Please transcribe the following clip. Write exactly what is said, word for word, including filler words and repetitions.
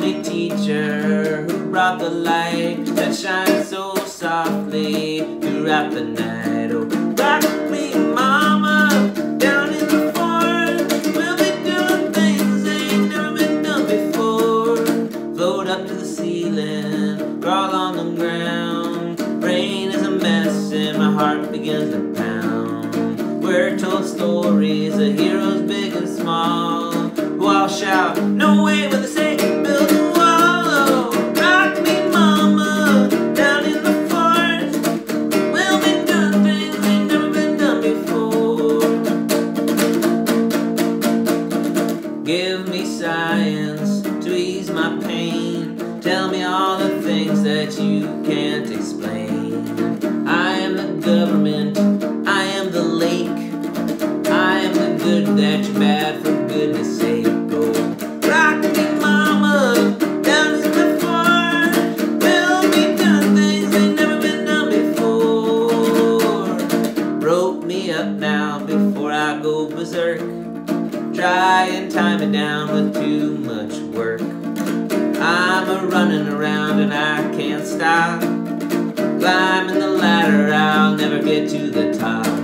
me teacher who brought the light that shines so softly throughout the night. Oh, rock me, mama, down in the forest. We'll be doing things that ain't never been done before. Float up to the ceiling, crawl on the ground. Brain is a mess and my heart begins to pound. We're told stories of heroes big and small, who all shout, no way, when they say, build a wall. Oh, rock me, mama, down in the forest. We'll be doing things that ain't never been done before. Give me science to ease my pain. Tell me all the things that you can't explain. I am the government, I am the lake, I am the good that you're bad, for goodness sake. Oh, rock me, mama, down in the forest. We'll be doing things that ain't never been done before. Rope me up now before I go berserk. Try and tie me down with too much work. I'm a running around and I can't stop. Climbing the ladder, I'll never get to the top.